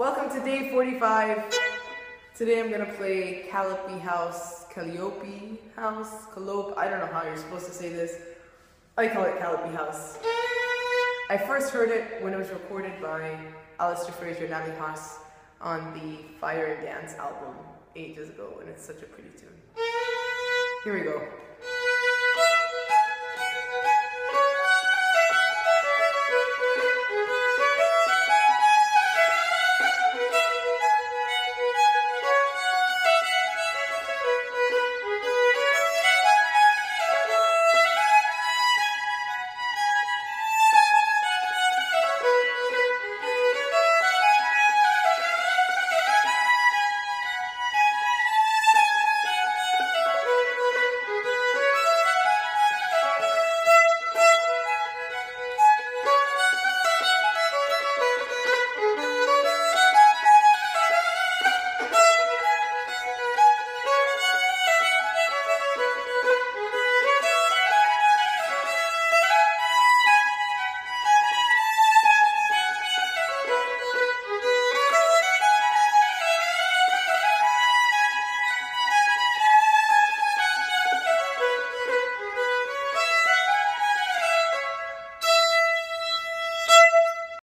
Welcome to day 45. Today I'm gonna play Calliope House, Calliope House, Calliope. I don't know how you're supposed to say this. I call it Calliope House. I first heard it when it was recorded by Alasdair Fraser Natalie Haas on the Fire and Dance album ages ago, and it's such a pretty tune. Here we go.